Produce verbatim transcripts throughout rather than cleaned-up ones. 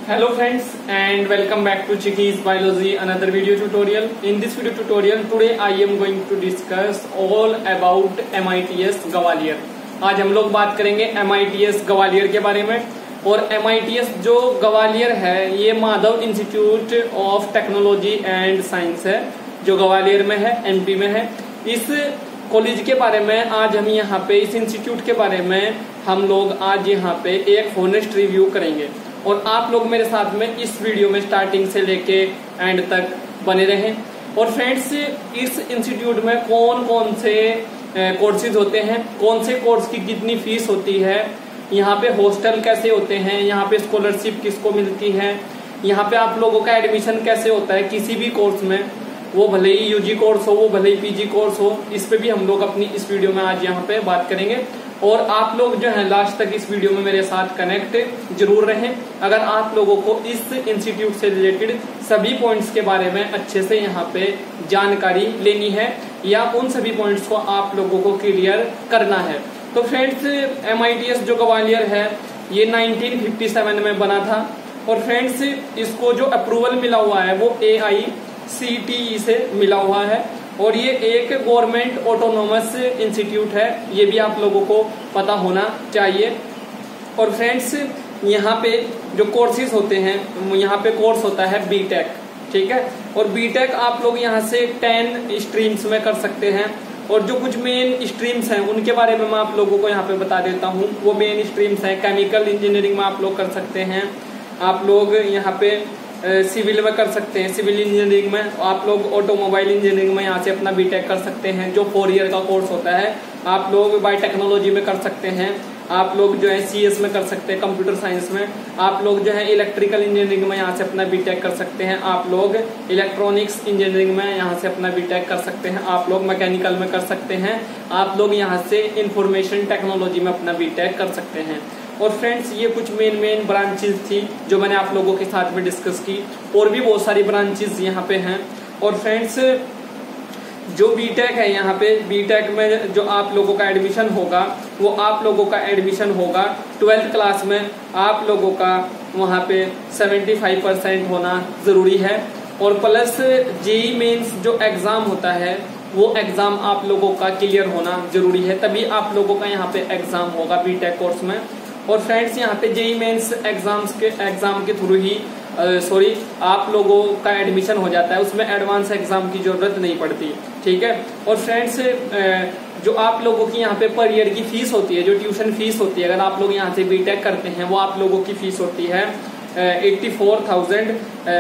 Hello friends and welcome back to Chicky's Biology, another video tutorial. In this video tutorial today I am going to discuss all about M I T S Gwalior. आज हम लोग बात करेंगे M I T S Gwalior के बारे में। और M I T S जो ग्वालियर है ये Madhav institute of technology and science है जो ग्वालियर में है, एमपी में है। इस कॉलेज के बारे में आज हम यहाँ पे इस इंस्टीट्यूट के बारे में हम लोग आज यहाँ पे एक हॉनेस्ट रिव्यू करेंगे और आप लोग मेरे साथ में इस वीडियो में स्टार्टिंग से लेके एंड तक बने रहें। और फ्रेंड्स, इस इंस्टीट्यूट में कौन कौन से कोर्सेज होते हैं, कौन से कोर्स की कितनी फीस होती है, यहाँ पे हॉस्टल कैसे होते हैं, यहाँ पे स्कॉलरशिप किसको मिलती है, यहाँ पे आप लोगों का एडमिशन कैसे होता है किसी भी कोर्स में, वो भले ही यूजी कोर्स हो, वो भले ही पीजी कोर्स हो, इस पे भी हम लोग अपनी इस वीडियो में आज यहाँ पे बात करेंगे। और आप लोग जो है लास्ट तक इस वीडियो में मेरे साथ कनेक्ट जरूर रहें। अगर आप लोगों को इस इंस्टीट्यूट से रिलेटेड सभी पॉइंट्स के बारे में अच्छे से यहाँ पे जानकारी लेनी है या उन सभी पॉइंट्स को आप लोगों को क्लियर करना है। तो friends, M I T S जो ग्वालियर है ये नाइनटीन फिफ्टी सेवन में बना था। और फ्रेंड्स, इसको जो अप्रूवल मिला हुआ है वो ए आई सी टी ई से मिला हुआ है और ये एक गवर्नमेंट ऑटोनोमस इंस्टीट्यूट है, ये भी आप लोगों को पता होना चाहिए। और फ्रेंड्स, यहाँ पे जो कोर्सेज होते हैं, यहाँ पे कोर्स होता है बी टेक, ठीक है। और बी टेक आप लोग यहाँ से टेन स्ट्रीम्स में कर सकते हैं। और जो कुछ मेन स्ट्रीम्स हैं उनके बारे में मैं आप लोगों को यहाँ पे बता देता हूँ। वो मेन स्ट्रीम्स हैं, केमिकल इंजीनियरिंग में आप लोग कर सकते हैं, आप लोग यहाँ पे सिविल में कर सकते हैं, सिविल इंजीनियरिंग में आप लोग ऑटोमोबाइल इंजीनियरिंग में यहाँ से अपना बीटेक कर सकते हैं जो फोर ईयर का कोर्स होता है। आप लोग बायोटेक्नोलॉजी में कर सकते हैं, आप लोग जो है सीएस में कर सकते हैं, कंप्यूटर साइंस में आप लोग जो है इलेक्ट्रिकल इंजीनियरिंग में यहाँ से अपना बीटेक कर सकते हैं, आप लोग इलेक्ट्रॉनिक्स इंजीनियरिंग में यहाँ से अपना बीटेक कर सकते हैं, आप लोग मैकेनिकल में कर सकते हैं, आप लोग यहाँ से इंफॉर्मेशन टेक्नोलॉजी में अपना बीटेक कर सकते हैं। और फ्रेंड्स, ये कुछ मेन मेन ब्रांचेस थी जो मैंने आप लोगों के साथ में डिस्कस की, और भी बहुत सारी ब्रांचेस यहाँ पे हैं। और फ्रेंड्स, जो बीटेक है यहाँ पे बीटेक में जो आप लोगों का एडमिशन होगा वो आप लोगों का एडमिशन होगा ट्वेल्थ क्लास में आप लोगों का वहाँ पे पचहत्तर परसेंट होना जरूरी है। और प्लस जेई मेंस जो एग्जाम होता है वो एग्जाम आप लोगों का क्लियर होना जरूरी है, तभी आप लोगों का यहाँ पे एग्जाम होगा बीटेक कोर्स में। और फ्रेंड्स, यहाँ पे जेई मेंस एग्जाम्स के एग्जाम के थ्रू ही सॉरी आप लोगों का एडमिशन हो जाता है, उसमें एडवांस एग्जाम की जरूरत नहीं पड़ती, ठीक है। और फ्रेंड्स, जो आप लोगों की यहाँ पे पर ईयर की फीस होती है, जो ट्यूशन फीस होती है, अगर आप लोग यहाँ से बीटेक करते हैं वो आप लोगों की फीस होती है eighty four thousand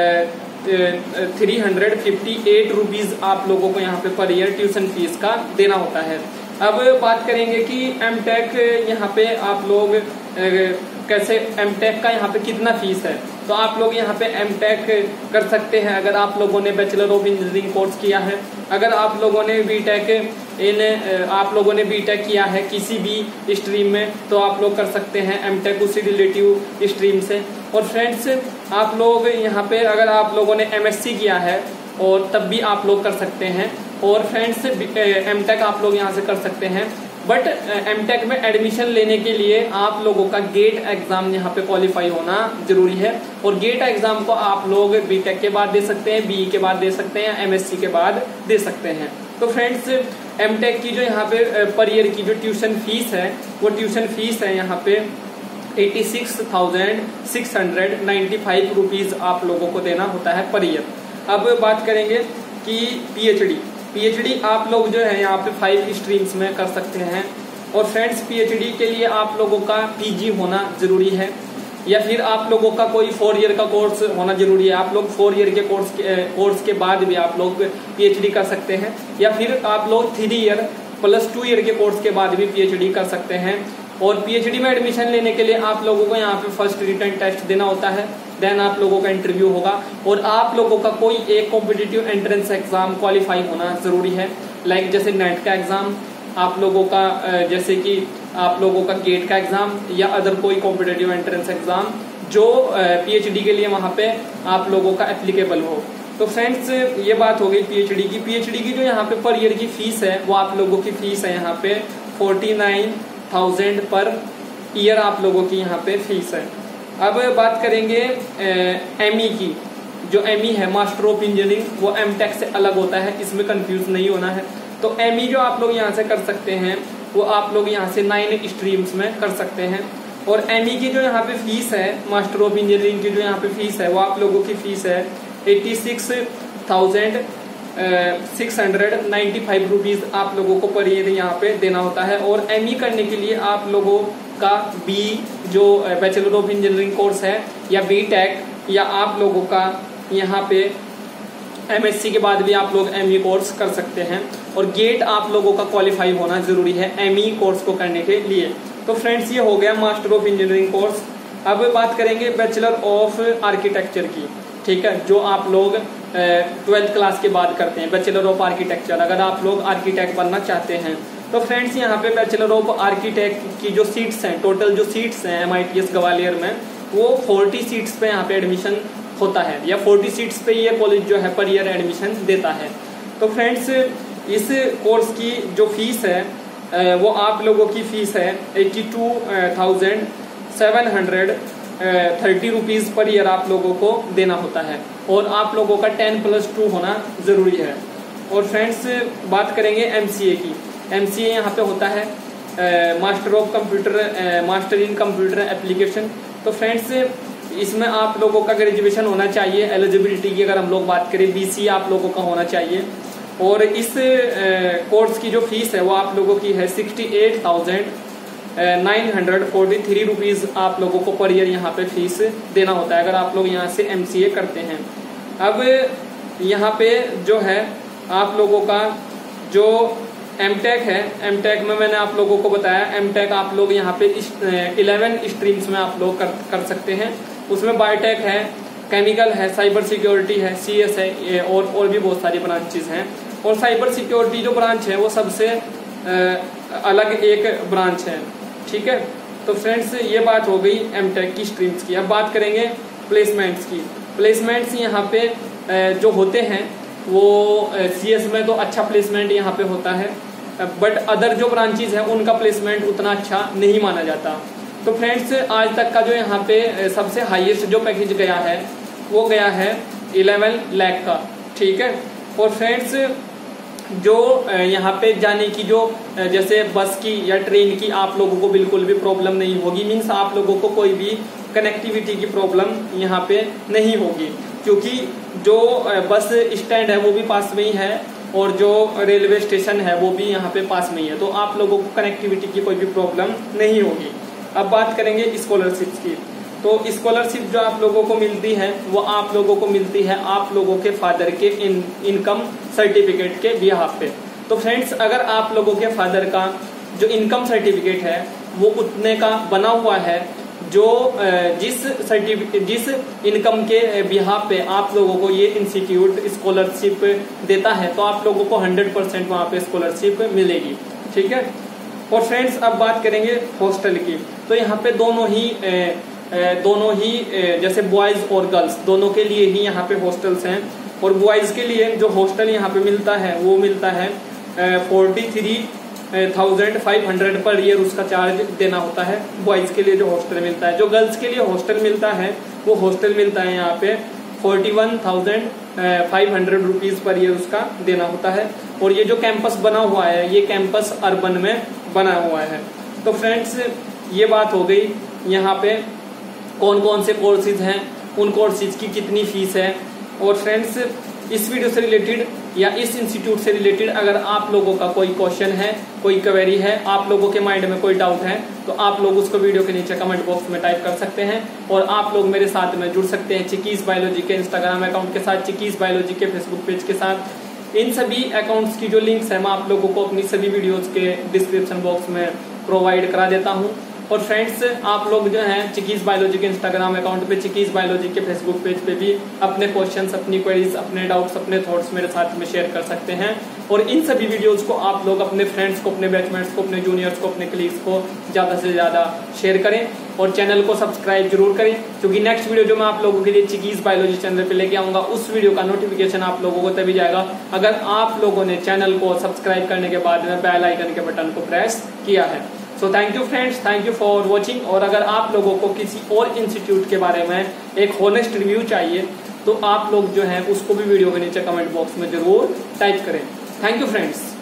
three hundred fifty eight rupees आप लोगों को यहाँ पे पर ईयर ट्यूशन फीस का देना होता है। अब बात करेंगे कि एम टेक यहाँ पे आप लोग कैसे एम टेक का यहाँ पे कितना फीस है। तो आप लोग यहाँ पे एम टेक कर सकते हैं अगर आप लोगों ने बैचलर ऑफ इंजीनियरिंग कोर्स किया है, अगर आप लोगों ने बीटेक इन आप लोगों ने बीटेक किया है किसी भी स्ट्रीम में तो आप लोग कर सकते हैं एम टेक उसी रिलेटिव स्ट्रीम से। और फ्रेंड्स, आप लोग यहाँ पे अगर आप लोगों ने एम एस सी किया है और तब भी आप लोग कर सकते हैं। और फ्रेंड्स, एम टेक आप लोग यहाँ से कर सकते हैं, बट एम टेक में एडमिशन लेने के लिए आप लोगों का गेट एग्जाम यहाँ पे क्वालिफाई होना जरूरी है। और गेट एग्जाम को आप लोग बीटेक के बाद दे सकते हैं, बीई के बाद दे सकते हैं, एमएससी के बाद दे सकते हैं। तो फ्रेंड्स, एम टेक की जो यहाँ पे पर ईयर की जो ट्यूशन फीस है वो ट्यूशन फीस है यहाँ पे eighty six thousand six hundred ninety five rupees आप लोगों को देना होता है पर ईयर। अब बात करेंगे कि पीएचडी पीएचडी आप लोग जो है यहाँ पे फाइव स्ट्रीम्स में कर सकते हैं। और फ्रेंड्स, पीएचडी के लिए आप लोगों का पीजी होना जरूरी है या फिर आप लोगों का कोई फोर ईयर का कोर्स होना जरूरी है। आप लोग फोर ईयर के कोर्स के कोर्स के बाद भी आप लोग पीएचडी कर सकते हैं, या फिर आप लोग three year plus two year के कोर्स के बाद भी पीएचडी कर सकते हैं। और पीएचडी में एडमिशन लेने के लिए आप लोगों को यहाँ पे फर्स्ट रिटन टेस्ट देना होता है, देन आप लोगों का इंटरव्यू होगा और आप लोगों का कोई एक कॉम्पिटिटिव एंट्रेंस एग्जाम क्वालिफाई होना जरूरी है। लाइक जैसे नेट का एग्जाम, आप लोगों का जैसे कि आप लोगों का गेट का एग्जाम या अदर कोई कॉम्पिटिटिव एंट्रेंस एग्जाम जो पीएचडी के लिए वहां पे आप लोगों का एप्लीकेबल हो। तो फ्रेंड्स, ये बात हो गई पीएचडी की। पीएचडी की जो यहाँ पे पर ईयर की फीस है वो आप लोगों की फीस है यहाँ पे forty nine thousand per year आप लोगों की यहाँ पे फीस है। अब बात करेंगे एमई की। जो एमई है मास्टर ऑफ इंजीनियरिंग, वो एमटेक से अलग होता है, इसमें कंफ्यूज नहीं होना है। तो एमई जो आप लोग यहाँ से कर सकते हैं वो आप लोग यहाँ से नाइन स्ट्रीम्स में कर सकते हैं। और एमई की जो यहाँ पे फीस है, मास्टर ऑफ इंजीनियरिंग की जो यहाँ पे फीस है, वो आप लोगों की फीस है eighty six thousand six hundred ninety five rupees आप लोगों को पर ईयर यहाँ पे देना होता है। और एमई करने के लिए आप लोगों का बी जो बैचलर ऑफ इंजीनियरिंग कोर्स है या बी टेक, या आप लोगों का यहाँ पे एमएससी के बाद भी आप लोग एमई कोर्स कर सकते हैं। और गेट आप लोगों का क्वालिफाई होना जरूरी है एमई कोर्स को करने के लिए। तो फ्रेंड्स ये हो गया मास्टर ऑफ इंजीनियरिंग कोर्स। अब बात करेंगे बैचलर ऑफ आर्किटेक्चर की, ठीक है, जो आप लोग ट्वेल्थ क्लास के बाद करते हैं, बैचलर ऑफ आर्किटेक्चर। अगर आप लोग आर्किटेक्ट बनना चाहते हैं तो फ्रेंड्स यहाँ पे बैचलर ऑफ आर्किटेक्ट की जो सीट्स हैं, टोटल जो सीट्स हैं एमआईटीएस ग्वालियर में, वो फोर्टी सीट्स पे यहाँ पे एडमिशन होता है, या फोर्टी सीट्स पे ये कॉलेज जो है पर ईयर एडमिशन देता है। तो फ्रेंड्स इस कोर्स की जो फीस है वो आप लोगों की फीस है eighty two thousand seven hundred thirty rupees per year आप लोगों को देना होता है। और आप लोगों का टेन प्लस टू होना जरूरी है। और फ्रेंड्स बात करेंगे एमसीए की। एमसीए यहाँ पे होता है master of computer master in computer application. तो फ्रेंड्स इसमें आप लोगों का ग्रेजुएशन होना चाहिए। एलिजिबिलिटी की अगर हम लोग बात करें बीसी आप लोगों का होना चाहिए। और इस कोर्स की जो फीस है वो आप लोगों की है sixty eight thousand nine hundred forty three rupees आप लोगों को पर ईयर यहाँ पे फीस देना होता है अगर आप लोग यहाँ से एमसीए करते हैं। अब यहाँ पे जो है आप लोगों का जो एमटेक है, एमटेक में मैंने आप लोगों को बताया, एमटेक आप लोग यहाँ पे इलेवन स्ट्रीम्स में आप लोग कर, कर सकते हैं। उसमें बायोटेक है, केमिकल है, साइबर सिक्योरिटी है, सीएस है, और और भी बहुत सारी ब्रांचेस हैं। और साइबर सिक्योरिटी जो ब्रांच है वो सबसे अलग एक ब्रांच है, ठीक है। तो फ्रेंड्स ये बात हो गई एमटेक की स्ट्रीम्स की। अब बात करेंगे प्लेसमेंट्स की। प्लेसमेंट्स यहाँ पे जो होते हैं वो सीएस में तो अच्छा प्लेसमेंट यहाँ पे होता है, बट अदर जो ब्रांचेस हैं उनका प्लेसमेंट उतना अच्छा नहीं माना जाता। तो फ्रेंड्स आज तक का जो यहाँ पे सबसे हाईएस्ट जो पैकेज गया है वो गया है इलेवन लाख का, ठीक है। और फ्रेंड्स जो यहाँ पे जाने की जो जैसे बस की या ट्रेन की आप लोगों को बिल्कुल भी प्रॉब्लम नहीं होगी, मीन्स आप लोगों को कोई भी कनेक्टिविटी की प्रॉब्लम यहाँ पे नहीं होगी, क्योंकि जो बस स्टैंड है वो भी पास में ही है और जो रेलवे स्टेशन है वो भी यहाँ पे पास में ही है। तो आप लोगों को कनेक्टिविटी की कोई भी प्रॉब्लम नहीं होगी। अब बात करेंगे स्कॉलरशिप की। तो स्कॉलरशिप जो आप लोगों को मिलती है वो आप लोगों को मिलती है आप लोगों के फादर के इन, इनकम सर्टिफिकेट के बिहाफ पे। तो फ्रेंड्स अगर आप लोगों के फादर का जो इनकम सर्टिफिकेट है वो उतने का बना हुआ है जो जिस सर्टिफिकेट जिस इनकम के बिहाफ पे आप लोगों को ये इंस्टीट्यूट स्कॉलरशिप देता है, तो आप लोगों को हंड्रेड परसेंट वहाँ पे स्कॉलरशिप मिलेगी, ठीक है। और फ्रेंड्स अब बात करेंगे हॉस्टल की। तो यहाँ पे दोनों ही ए, ए, दोनों ही ए, जैसे बॉयज और गर्ल्स दोनों के लिए ही यहाँ पे हॉस्टल्स हैं। और बॉयज के लिए जो हॉस्टल यहाँ पे मिलता है वो मिलता है forty three thousand five hundred per year उसका चार्ज देना होता है बॉयज के लिए जो हॉस्टल मिलता है। जो गर्ल्स के लिए हॉस्टल मिलता है वो हॉस्टल मिलता है यहाँ पे forty one thousand five hundred rupees per year उसका देना होता है। और ये जो कैंपस बना हुआ है ये कैंपस अर्बन में बना हुआ है। तो फ्रेंड्स ये बात हो गई यहाँ पे कौन कौन से कोर्सेज हैं, उन कोर्सेज की कितनी फीस है। और फ्रेंड्स इस वीडियो से रिलेटेड या इस इंस्टीट्यूट से रिलेटेड अगर आप लोगों का कोई क्वेश्चन है, कोई क्वेरी है, आप लोगों के माइंड में कोई डाउट है, तो आप लोग उसको वीडियो के नीचे कमेंट बॉक्स में टाइप कर सकते हैं। और आप लोग मेरे साथ में जुड़ सकते हैं चिकीज बायोलॉजी के इंस्टाग्राम अकाउंट के साथ, चिकीज बायोलॉजी के फेसबुक पेज के साथ। इन सभी अकाउंट्स की जो लिंक्स है मैं आप लोगों को अपनी सभी वीडियोज के डिस्क्रिप्शन बॉक्स में प्रोवाइड करा देता हूँ। और फ्रेंड्स आप लोग जो हैं चिकीज बायोलॉजी के इंस्टाग्राम अकाउंट पे, चिकीज बायोलॉजी के फेसबुक पेज पे भी अपने क्वेश्चंस, अपनी क्वेरीज, अपने डाउट्स, अपने थॉट्स मेरे साथ में शेयर कर सकते हैं। और इन सभी वीडियोस को आप लोग अपने फ्रेंड्स को, अपने बैचमेट्स को, अपने जूनियर्स को, अपने कलीग्स को ज्यादा से ज्यादा शेयर करें और चैनल को सब्सक्राइब जरूर करें, क्योंकि नेक्स्ट वीडियो जो मैं आप लोगों के लिए चिकीज बायोलॉजी चैनल पे लेके आऊंगा उस वीडियो का नोटिफिकेशन आप लोगों को तभी जाएगा अगर आप लोगों ने चैनल को सब्सक्राइब करने के बाद में बेल आइकन के बटन को प्रेस किया है। So thank you friends, thank you for watching. और अगर आप लोगों को किसी और इंस्टीट्यूट के बारे में एक हॉनेस्ट रिव्यू चाहिए तो आप लोग जो है उसको भी वीडियो के नीचे कमेंट बॉक्स में जरूर टाइप करें। Thank you friends.